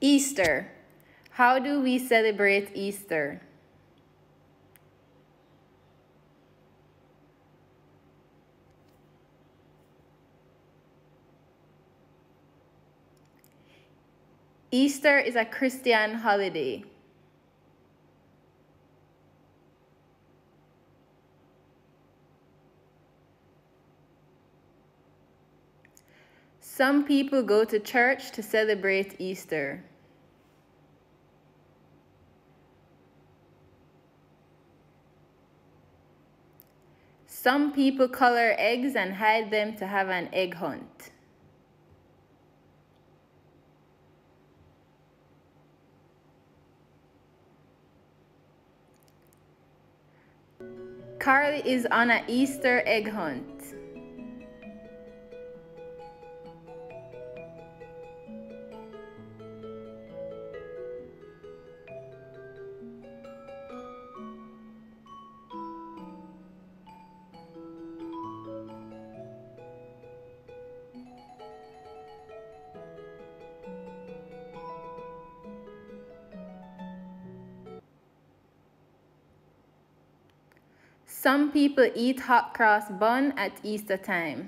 Easter. How do we celebrate Easter? Easter is a Christian holiday. Some people go to church to celebrate Easter. Some people color eggs and hide them to have an egg hunt. Carly is on an Easter egg hunt. Some people eat hot cross bun at Easter time.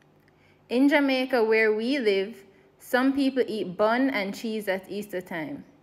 In Jamaica, where we live, some people eat bun and cheese at Easter time.